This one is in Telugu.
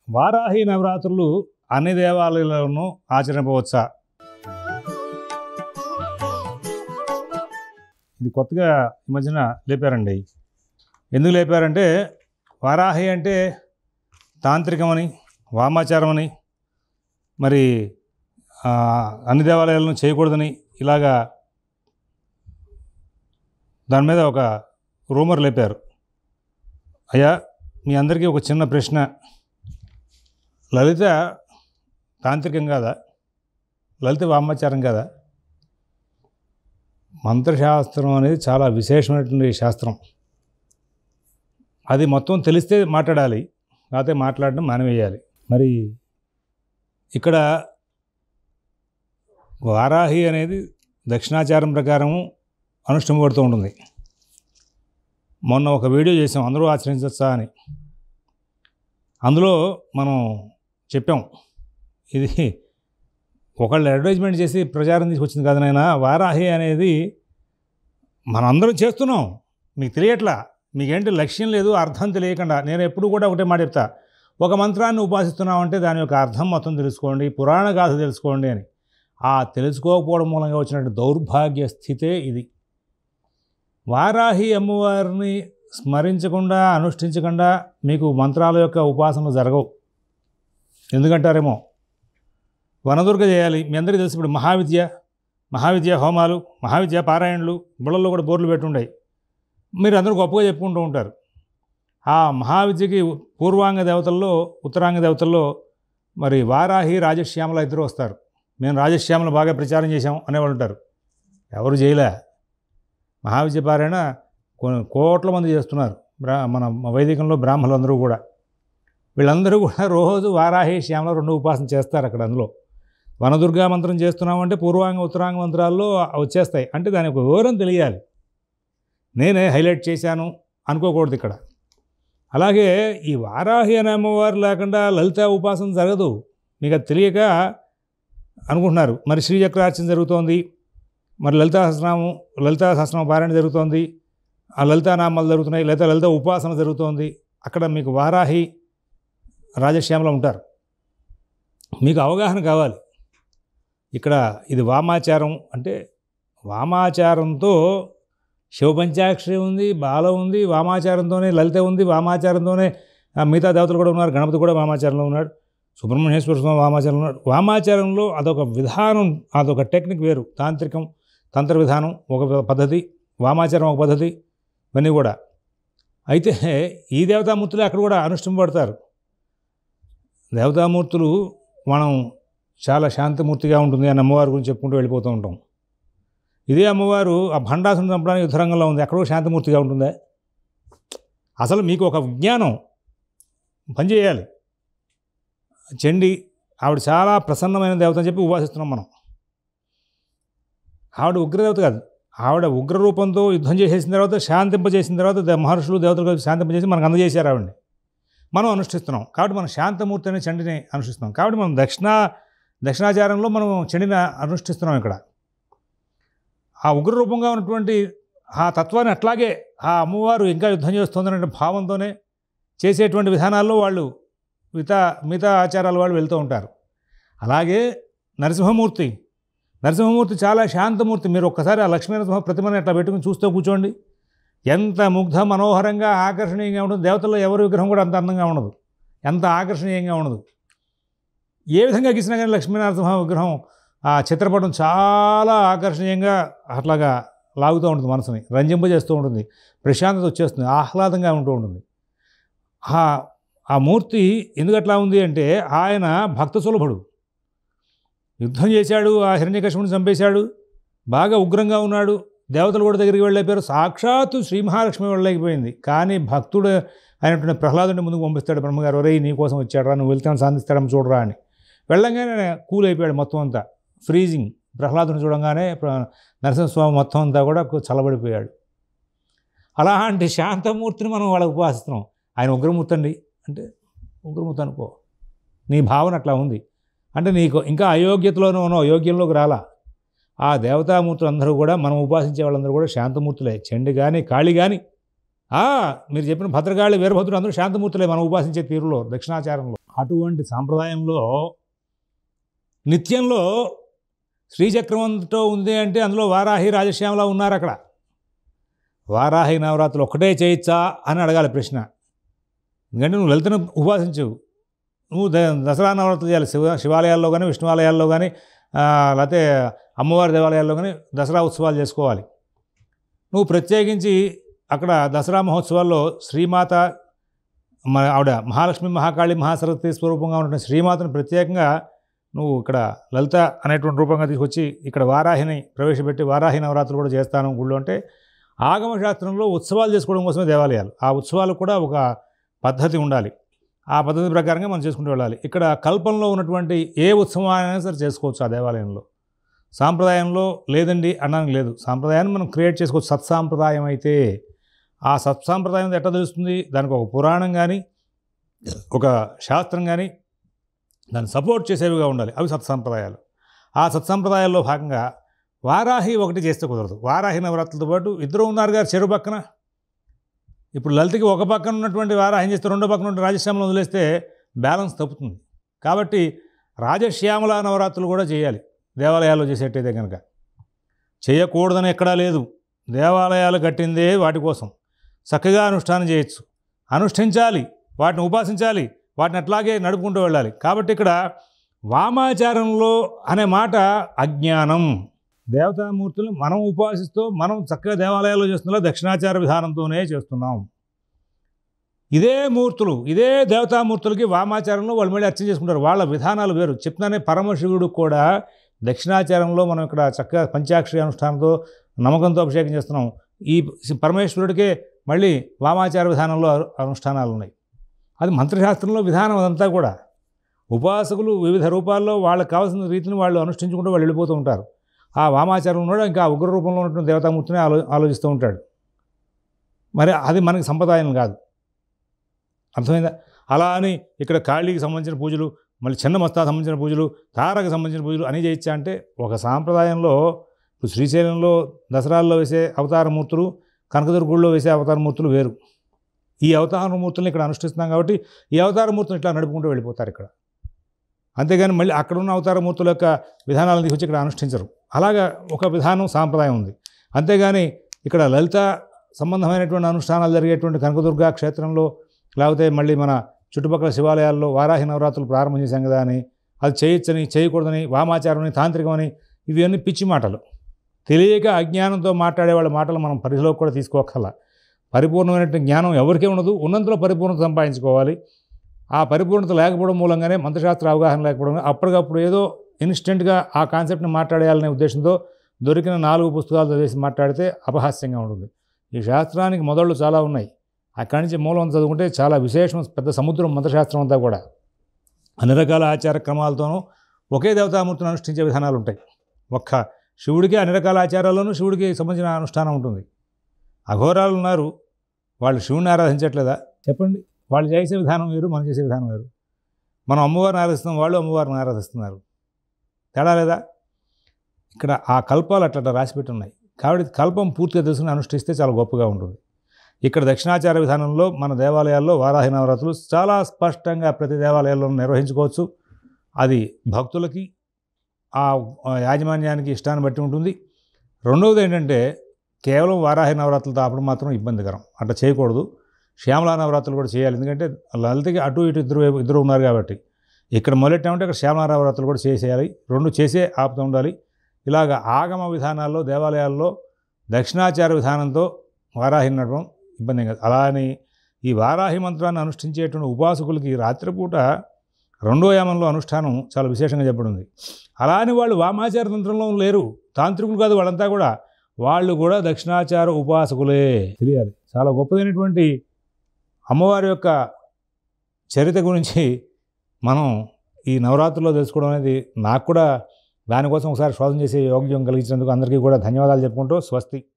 వారాహి నవరాత్రులు అన్ని దేవాలయాల్లోనూ ఆచరింపవచ్చా? ఇది కొత్తగా ఈ మధ్యన లేపారండి. ఎందుకు లేపారంటే వారాహి అంటే తాంత్రికమని, వామాచారమని, మరి అన్ని దేవాలయాలను చేయకూడదని ఇలాగా దాని మీద ఒక రూమర్ లేపారు. అయ్యా, మీ అందరికీ ఒక చిన్న ప్రశ్న. లలిత తాంత్రికం కాదా? లలిత వామాచారం కాదా? మంత్రశాస్త్రం అనేది చాలా విశేషమైనటువంటి శాస్త్రం. అది మొత్తం తెలిస్తే మాట్లాడాలి, లేకపోతే మాట్లాడడం మానివేయాలి. మరి ఇక్కడ వారాహి అనేది దక్షిణాచారం ప్రకారము అనుష్ఠింపబడుతూ ఉంటుంది. మొన్న ఒక వీడియో చేసాం, అందరూ ఆచరించవచ్చా అని. అందులో మనం చెప్పాం, ఇది ఒకళ్ళు అడ్వర్టైజ్మెంట్ చేసి ప్రచారం తీసుకొచ్చింది కాదు నాయన. వారాహి అనేది మనందరం చేస్తున్నాం, మీకు తెలియట్లా. మీకేంటి లక్ష్యం లేదు, అర్థం తెలియకుండా. నేను ఎప్పుడు కూడా ఒకటే మాట చెప్తా, ఒక మంత్రాన్ని ఉపాసిస్తున్నామంటే దాని యొక్క అర్థం మొత్తం తెలుసుకోండి, పురాణ గాథ తెలుసుకోండి అని. ఆ తెలుసుకోకపోవడం మూలంగా వచ్చినట్టు దౌర్భాగ్య స్థితే ఇది. వారాహి అమ్మవారిని స్మరించకుండా, అనుష్ఠించకుండా మీకు మంత్రాల యొక్క ఉపాసనలు జరగవు. ఎందుకంటారేమో, వనదుర్గ చేయాలి. మీ అందరికీ తెలిసి ఇప్పుడు మహావిద్య హోమాలు, మహావిద్య పారాయణలు, బుళ్ళల్లో కూడా బోర్లు పెట్టుంటాయి. మీరు అందరూ గొప్పగా చెప్పుకుంటూ ఉంటారు. ఆ మహావిద్యకి పూర్వాంగ దేవతల్లో, ఉత్తరాంగ దేవతల్లో మరి వారాహి, రాజశ్యామల ఇద్దరు వస్తారు. మేము రాజశ్యామలు బాగా ప్రచారం చేశాం అనేవాళ్ళు ఉంటారు. ఎవరు చేయలే. మహావిద్య పారాయణ కోట్ల మంది చేస్తున్నారు. మన వైదికంలో బ్రాహ్మణులందరూ కూడా, వీళ్ళందరూ కూడా రోజు వారాహి, శ్యామల రెండు ఉపాసన చేస్తారు అక్కడ. అందులో వనదుర్గా మంత్రం చేస్తున్నామంటే పూర్వాంగ, ఉత్తరాంగ మంత్రాల్లో వచ్చేస్తాయి. అంటే దాని ఒక వివరం తెలియాలి. నేనే హైలైట్ చేశాను అనుకోకూడదు ఇక్కడ. అలాగే ఈ వారాహి అనే అమ్మవారు లేకుండా లలిత ఉపాసన జరగదు. మీకు అది తెలియక అనుకుంటున్నారు. మరి శ్రీచక్రార్చన జరుగుతోంది, మరి లలితా సహస్రనామ పారాయణ జరుగుతోంది, ఆ లలితానామాలు జరుగుతున్నాయి, లేదా లలిత ఉపాసన జరుగుతోంది. అక్కడ మీకు వారాహి, రాజశ్యామల ఉంటారు. మీకు అవగాహన కావాలి. ఇక్కడ ఇది వామాచారం అంటే, వామాచారంతో శివపంచాక్షరి ఉంది, బాల ఉంది, వామాచారంతోనే లలిత ఉంది, వామాచారంతోనే మిగతా దేవతలు కూడా ఉన్నారు. గణపతి కూడా వామాచారంలో ఉన్నాడు, సుబ్రహ్మణ్యేశ్వర స్వామి వామాచారంలో ఉన్నాడు. వామాచారంలో అదొక విధానం, అదొక టెక్నిక్ వేరు. తాంత్రికం, తంత్ర విధానం ఒక పద్ధతి, వామాచారం ఒక పద్ధతి, ఇవన్నీ కూడా. అయితే ఈ దేవతామూర్తులు అక్కడ కూడా అనుష్ఠింపబడతారు. దేవతామూర్తులు మనం చాలా శాంతిమూర్తిగా ఉంటుంది అని అమ్మవారి గురించి చెప్పుకుంటూ వెళ్ళిపోతూ ఉంటాం. ఇదే అమ్మవారు ఆ భండాసుని చంపడానికి యుద్ధరంగంలో ఉంది, అక్కడ శాంతిమూర్తిగా ఉంటుందా? అసలు మీకు ఒక విజ్ఞానం పనిచేయాలి. చండి ఆవిడ చాలా ప్రసన్నమైన దేవత అని చెప్పి ఉపాసిస్తున్నాం మనం. ఆవిడ ఉగ్రదేవత కాదు, ఆవిడ ఉగ్ర రూపంతో యుద్ధం చేసేసిన తర్వాత, శాంతింపజేసిన తర్వాత మహర్షులు దేవతలు కలిసి శాంతింపజేసి మనకు అందజేశారు ఆవిడని. మనం అనుష్ఠిస్తున్నాం కాబట్టి మనం శాంతమూర్తి అనే చండిని అనుష్ఠిస్తున్నాం. కాబట్టి మనం దక్షిణాచారంలో మనం చండిని అనుష్ఠిస్తున్నాం. ఇక్కడ ఆ ఉగ్రరూపంగా ఉన్నటువంటి ఆ తత్వాన్ని అట్లాగే ఆ అమ్మవారు ఇంకా యుద్ధం చేస్తుందనే భావంతోనే చేసేటువంటి విధానాల్లో వాళ్ళు మిగతా ఆచారాల వాళ్ళు వెళ్తూ ఉంటారు. అలాగే నరసింహమూర్తి చాలా శాంతమూర్తి. మీరు ఒక్కసారి ఆ లక్ష్మీనరసింహ ప్రతిమని అట్లా పెట్టుకుని చూస్తూ కూర్చోండి, ఎంత ముగ్ధ మనోహరంగా ఆకర్షణీయంగా ఉంటుంది. దేవతల్లో ఎవరి విగ్రహం కూడా అంత అందంగా ఉండదు, ఎంత ఆకర్షణీయంగా ఉండదు. ఏ విధంగా గీసినా కానీ లక్ష్మీనరసింహ విగ్రహం ఆ చిత్రపటం చాలా ఆకర్షణీయంగా అట్లాగా లాగుతూ ఉంటుంది, మనసుని రంజింపజేస్తూ ఉంటుంది, ప్రశాంతత వచ్చేస్తుంది, ఆహ్లాదంగా ఉంటూ ఉంటుంది. ఆ మూర్తి ఎందుకు అట్లా ఉంది అంటే, ఆయన భక్త సులభుడు. యుద్ధం చేశాడు, ఆ హిరణ్యకశిపుని చంపేశాడు, బాగా ఉగ్రంగా ఉన్నాడు. దేవతలు కూడా దగ్గరికి వెళ్ళైపోయారు. సాక్షాత్తు శ్రీ మహాలక్ష్మి వెళ్ళలేకపోయింది. కానీ భక్తుడు అయినటువంటి ప్రహ్లాదుని ముందుకు పంపిస్తాడు బ్రహ్మగారు, ఒరేయ్ నీ కోసం వచ్చాడు రా, నువ్వు వెళ్తాను సాధిస్తాడని చూడరా అని. వెళ్ళంగానే కూల్ అయిపోయాడు మొత్తం అంతా, ఫ్రీజింగ్. ప్రహ్లాదుని చూడంగానే నరసింహస్వామి మొత్తం అంతా కూడా చల్లబడిపోయాడు. అలాంటి శాంతమూర్తిని మనం వాళ్ళకి ఉపాసిస్తున్నాం. ఆయన ఉగ్రమూర్తి అండి అంటే ఉగ్రమూర్తి అనుకో, నీ భావన అట్లా ఉంది అంటే నీకు ఇంకా అయోగ్యతలోనూ ఉన్నావు, యోగ్యంలోకి రాలా. ఆ దేవతామూర్తులు అందరూ కూడా, మనం ఉపాసించే వాళ్ళందరూ కూడా శాంతమూర్తులే. చండి కానీ కాళి కానీ మీరు చెప్పిన భద్రకాళి, వీరభద్రుడు అందరూ శాంతమూర్తులే మనం ఉపాసించే తీరులో, దక్షిణాచారంలో. అటువంటి సాంప్రదాయంలో నిత్యంలో శ్రీచక్రమంతో ఉంది అంటే అందులో వారాహి రాజశ్యామల ఉన్నారు అక్కడ. వారాహి నవరాత్రులు ఒక్కటే చేయొచ్చా అని అడగాలి ప్రశ్న. ఎందుకంటే నువ్వు లలితను ఉపాసించు, నువ్వు దసరా నవరాత్రులు చేయాలి. శివాలయాల్లో కానీ విష్ణువాలయాల్లో కానీ లేకపోతే అమ్మవారి దేవాలయాల్లో కానీ దసరా ఉత్సవాలు చేసుకోవాలి. నువ్వు ప్రత్యేకించి అక్కడ దసరా మహోత్సవాల్లో శ్రీమాత ఆవిడ మహాలక్ష్మి మహాకాళి మహాసరస్వతి స్వరూపంగా ఉన్న శ్రీమాతను ప్రత్యేకంగా నువ్వు ఇక్కడ లలిత అనేటువంటి రూపంగా తీసుకొచ్చి ఇక్కడ వారాహిని ప్రవేశపెట్టి వారాహి నవరాత్రులు కూడా చేస్తాను గుళ్ళు అంటే ఆగమ శాస్త్రంలో ఉత్సవాలు చేసుకోవడం కోసమే దేవాలయాలు. ఆ ఉత్సవాలు కూడా ఒక పద్ధతి ఉండాలి. ఆ పద్ధతి ప్రకారంగా మనం చేసుకుంటూ వెళ్ళాలి. ఇక్కడ కల్పంలో ఉన్నటువంటి ఏ ఉత్సవం అయినా సరే చేసుకోవచ్చు ఆ దేవాలయంలో. సాంప్రదాయంలో లేదండి అనడానికి లేదు. సాంప్రదాయాన్ని మనం క్రియేట్ చేసుకోవచ్చు. సత్సాంప్రదాయం అయితే ఆ సత్సాంప్రదాయం ఎట్లా తెలుస్తుంది? దానికి ఒక పురాణం కానీ ఒక శాస్త్రం కానీ దాన్ని సపోర్ట్ చేసేవిగా ఉండాలి. అవి సత్సాంప్రదాయాలు. ఆ సత్సాంప్రదాయాల్లో భాగంగా వారాహి ఒకటి చేస్తే కుదరదు. వారాహి నవరాత్రులతో పాటు ఇద్దరు ఉన్నారు గారు చెరు పక్కన. ఇప్పుడు లలితకి ఒక పక్కన ఉన్నటువంటి వారాహి చేస్తే రెండో పక్కన ఉన్న రాజశ్యామలను వదిలేస్తే బ్యాలెన్స్ తప్పుతుంది. కాబట్టి రాజశ్యామల నవరాత్రులు కూడా చేయాలి దేవాలయాల్లో చేసేటైతే కనుక. చేయకూడదని ఎక్కడా లేదు. దేవాలయాలు కట్టిందే వాటి కోసం. చక్కగా అనుష్ఠానం చేయొచ్చు, అనుష్ఠించాలి, వాటిని ఉపాసించాలి, వాటిని అట్లాగే నడుపుకుంటూ వెళ్ళాలి. కాబట్టి ఇక్కడ వామాచారంలో అనే మాట అజ్ఞానం. దేవతామూర్తులను మనం ఉపాసిస్తూ మనం చక్కగా దేవాలయాల్లో చేస్తున్నా దక్షిణాచార విధానంతోనే చేస్తున్నాం. ఇదే మూర్తులు ఇదే దేవతామూర్తులకి వామాచారంలో వాళ్ళు మళ్ళీ అర్చన చేసుకుంటారు. వాళ్ళ విధానాలు వేరు. చెప్తున్నానే పరమశివుడు కూడా దక్షిణాచారంలో మనం ఇక్కడ చక్కగా పంచాక్షరి అనుష్ఠానంతో నమ్మకంతో అభిషేకం చేస్తున్నాం. ఈ పరమేశ్వరుడికే మళ్ళీ వామాచార విధానంలో అనుష్ఠానాలు ఉన్నాయి. అది మంత్రశాస్త్రంలో విధానం అదంతా కూడా. ఉపాసకులు వివిధ రూపాల్లో వాళ్ళకి కావాల్సిన రీతిని వాళ్ళు అనుష్ఠించుకుంటూ వాళ్ళు వెళ్ళిపోతూ ఉంటారు. ఆ వామాచారం ఉన్నాడు ఇంకా ఉగ్ర రూపంలో ఉన్నటువంటి దేవతామూర్తిని ఆలోచిస్తూ ఉంటాడు. మరి అది మనకి సంప్రదాయం కాదు. అర్థమైందా? అలా అని ఇక్కడ కాళీకి సంబంధించిన పూజలు, మళ్ళీ చిన్న మస్తాకు సంబంధించిన పూజలు, తారకు సంబంధించిన పూజలు అని చేయొచ్చా అంటే ఒక సాంప్రదాయంలో ఇప్పుడు శ్రీశైలంలో దసరాల్లో వేసే అవతారమూర్తులు, కనకదుర్గూళ్ళలో వేసే అవతారమూర్తులు వేరు. ఈ అవతారమూర్తులను ఇక్కడ అనుష్ఠిస్తున్నాం కాబట్టి ఈ అవతారమూర్తులను ఇట్లా నడుపుకుంటూ వెళ్ళిపోతారు ఇక్కడ. అంతేగాని మళ్ళీ అక్కడ ఉన్న అవతారమూర్తుల యొక్క విధానాలను తీసుకొచ్చి ఇక్కడ అనుష్ఠించరు. అలాగా ఒక విధానం సాంప్రదాయం ఉంది. అంతేగాని ఇక్కడ లలిత సంబంధమైనటువంటి అనుష్ఠానాలు జరిగేటువంటి కనకదుర్గా క్షేత్రంలో లేకపోతే మళ్ళీ మన చుట్టుపక్కల శివాలయాల్లో వారాహి నవరాత్రులు ప్రారంభం చేశాం కదా అని అది చేయొచ్చని చేయకూడదని వామాచారమని తాంత్రికమని ఇవన్నీ పిచ్చి మాటలు. తెలియక అజ్ఞానంతో మాట్లాడే వాళ్ళ మాటలు మనం పరిధిలోకి కూడా తీసుకోకల్లా. పరిపూర్ణమైనటువంటి జ్ఞానం ఎవరికీ ఉండదు. ఉన్నంతలో పరిపూర్ణత సంపాదించుకోవాలి. ఆ పరిపూర్ణత లేకపోవడం మూలంగానే మంత్రశాస్త్ర అవగాహన లేకపోవడం అప్పటికప్పుడు ఏదో ఇన్స్టెంట్గా ఆ కాన్సెప్ట్ని మాట్లాడేయాలనే ఉద్దేశంతో దొరికిన 4 పుస్తకాలు చదివేసి మాట్లాడితే అపహాస్యంగా ఉంటుంది. ఈ శాస్త్రానికి మొదళ్ళు చాలా ఉన్నాయి. అక్కడి నుంచి మూలం చదువుకుంటే చాలా విశేషం, పెద్ద సముద్రం మంత్రశాస్త్రం అంతా కూడా. అన్ని రకాల ఆచార క్రమాలతోనూ ఒకే దేవతామూర్తిని అనుష్ఠించే విధానాలు ఉంటాయి. ఒక్క శివుడికి అన్ని రకాల ఆచారాల్లోనూ శివుడికి సంబంధించిన అనుష్ఠానం ఉంటుంది. అఘోరాలు ఉన్నారు, వాళ్ళు శివుడిని ఆరాధించట్లేదా చెప్పండి? వాళ్ళు చేసే విధానం వేరు, మనం చేసే విధానం వేరు. మనం అమ్మవారిని ఆరాధిస్తున్నాం, వాళ్ళు అమ్మవారిని ఆరాధిస్తున్నారు. తేడా లేదా? ఇక్కడ ఆ కల్పాలు అట్లా రాసిపెట్టి ఉన్నాయి. కాబట్టి కల్పం పూర్తిగా తెలుసుకుని అనుష్ఠిస్తే చాలా గొప్పగా ఉంటుంది. ఇక్కడ దక్షిణాచార విధానంలో మన దేవాలయాల్లో వారాహి నవరాత్రులు చాలా స్పష్టంగా ప్రతి దేవాలయాల్లో నిర్వహించుకోవచ్చు. అది భక్తులకి ఆ యాజమాన్యానికి ఇష్టాన్ని బట్టి ఉంటుంది. రెండవది ఏంటంటే కేవలం వారాహి నవరాత్రులతో ఆపడం మాత్రం ఇబ్బందికరం. అట్లా చేయకూడదు. శ్యామలా నవరాత్రులు కూడా చేయాలి. ఎందుకంటే లలితకి అటు ఇటు ఇద్దరు ఉన్నారు కాబట్టి. ఇక్కడ మొదలెట్టామంటే ఇక్కడ శ్యామలా నవరాత్రులు కూడా చేసేయాలి. 2 చేసే ఆపుతూ ఉండాలి. ఇలాగ ఆగమ విధానాల్లో దేవాలయాల్లో దక్షిణాచార విధానంతో వారాహి నడవడం ఇబ్బంది కాదు. అలా అని ఈ వారాహి మంత్రాన్ని అనుష్ఠించేటువంటి ఉపాసకులకి రాత్రిపూట 2వ యామంలో అనుష్ఠానం చాలా విశేషంగా చెప్పబడింది. అలా అని వాళ్ళు వామాచార తంత్రంలో లేరు, తాంత్రికులు కాదు వాళ్ళంతా కూడా. వాళ్ళు కూడా దక్షిణాచార ఉపాసకులే తెలియాలి. చాలా గొప్పదైనటువంటి అమ్మవారి యొక్క చరిత్ర గురించి మనం ఈ నవరాత్రుల్లో తెలుసుకోవడం అనేది నాకు కూడా దానికోసం ఒకసారి శోధన చేసే యోగ్యం కలిగించినందుకు అందరికీ కూడా ధన్యవాదాలు చెప్పుకుంటూ స్వస్తి.